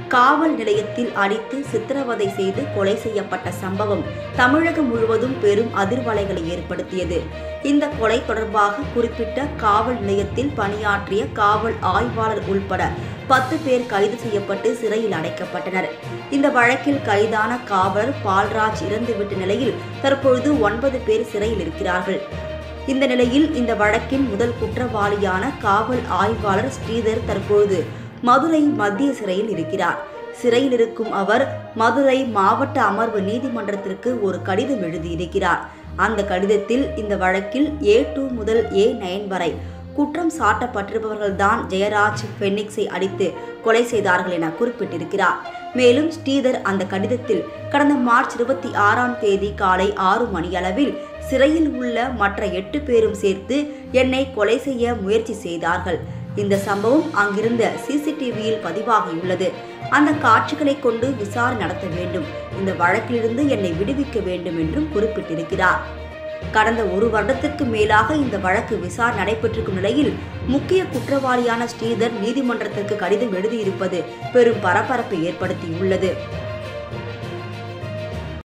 காவல் நிலையத்தில் அடித்து சித்திரவதை செய்து கொலை செய்யப்பட்ட சம்பவம் தமிழகம் முழுவதும் பெரும் அதிர்வலைகளை ஏற்படுத்தியது. இந்த கொலை தொடர்பாக குறிப்பிட்ட காவல் நிலையத்தில் பணியாற்றிய காவல் ஆய்வாளர் உள்பட 10 பேர் கைது செய்யப்பட்டு சிறையில் அடைக்கப்பட்டனர். இந்த வழக்கில் கைதான காவலர் பால்ராஜ் இறந்துவிட்ட நிலையில் தற்பொழுது 9 பேர் சிறையில் இருக்கிறார்கள். இந்த நிலையில் இந்த வழக்கின் முதல் குற்றவாளியான காவல் ஆய்வாளர் ஸ்ரீதர் தற்பொழுது மதுரை மத்திய சிறையில் இருக்கிறார். சிறையில் இருக்கும் அவர் மதுரை மாவட்ட அமர்வு நீதிமன்றத்திற்கு ஒரு கடிதம் எழுதியிருக்கிறார். அந்த கடிதத்தில் இந்த வழக்கில் A2 முதல் A9 வரை குற்றம் சாட்டப்பட்டிருப்பவர்கள்தான் ஜெயராஜ் பென்னிக்ஸை அடித்து கொலை செய்தார்கள் என குறிப்பிட்டிருக்கிறார். மேலும் ஸ்ரீதர் அந்த கடிதத்தில் கடந்த மார்ச் 26ஆம் தேதி காலை 6 மணியளவில் சிறையில் உள்ள மற்ற 8 பேரும் சேர்த்து என்னை கொலை செய்ய முயற்சி செய்தார்கள். இந்த சம்பவம் அங்கிருந்த CCTVயில் பதிவாகியுள்ளது. அந்த காட்சிகளை கொண்டு விசாரணை நடத்த வேண்டும். இந்த வழக்கிலிருந்து என்னை விடுவிக்க வேண்டும் என்றும் குறிப்பிட்டிருக்கிறார். கடந்த 1 வருடத்திற்கு மேலாக இந்த வழக்கு விசாரணை நடைபெற்றிருக்கும் நிலையில் முக்கிய குற்றவாளியான ஸ்ரீதர் நீதிமன்றத்திற்கு கடிதம் எழுதியிருப்பது பெரும் பரபரப்பை ஏற்படுத்தியுள்ளது.